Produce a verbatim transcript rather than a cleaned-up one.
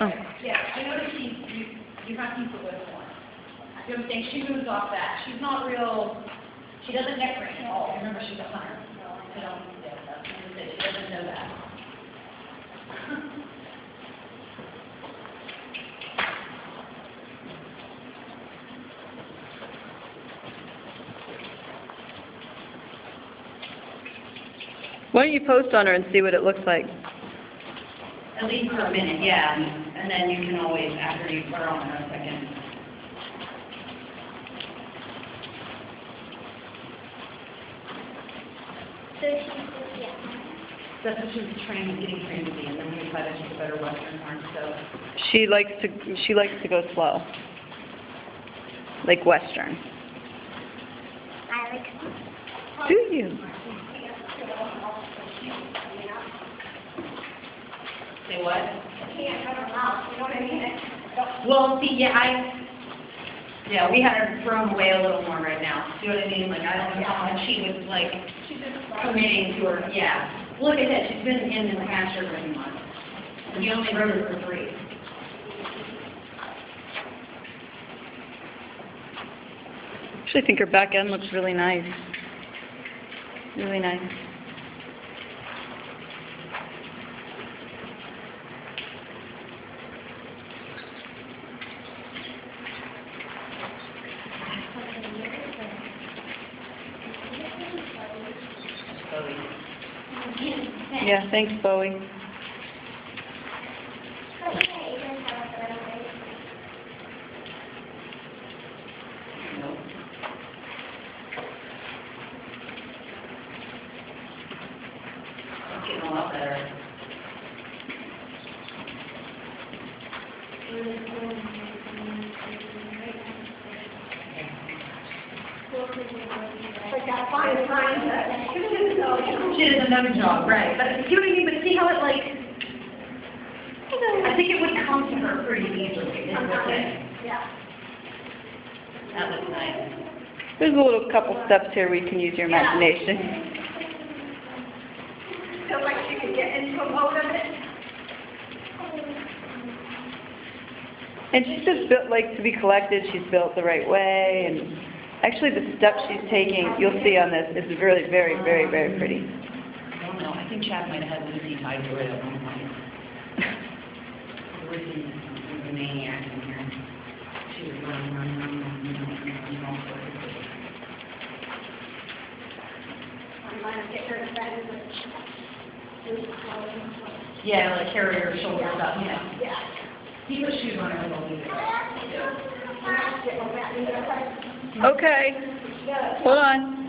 Oh. Yeah, I noticed she, you, you have people with one. You know what I'm saying? She moves off that. She's not real, she doesn't neck ring at all. Remember, she's a hunter. So don't, yeah, that's what I'm saying. She doesn't know that. Why don't you post on her and see what it looks like? At least for a minute, yeah, and then you can always, after you put her on in a second. So she, yeah. That's what she was trained, getting trained to be, and then we decided she's a better Western horn, so. She likes to she likes to go slow, like Western. I like. Do you? Say what? Can't have her mouth, you know what I mean? Well, see, yeah, I, yeah, we had her thrown away a little more right now. You know what I mean? Like, I don't know how much she was, like, committing to her, yeah. Look at that, she's been in the pasture for a month. And you only rode her for three. Actually, I think her back end looks really nice. Really nice. Yeah, thanks, Bowie. Okay, you guys have a better way. Nope. It's getting a lot better. Like that fine time that. She does another job, right, but you know what I mean, but see how it like, I think it would come to her pretty easily, is what it. Yeah. That looks nice. There's a little couple steps here where you can use your imagination. Feel like she could get into a mode of it. And she's just built, like, to be collected, she's built the right way, and actually the steps she's taking, you'll see on this, is really very, very, very pretty. I don't know, I think Chad might have had Lucy tied to it at one point. Lucy was a maniac in here. She was running, running, running, running, running, running, all sorts of things. I'm gonna get her to bed with. Yeah, like carry her shoulders up, yeah. Yeah. He put shoes on her a little bit. Okay, hold on.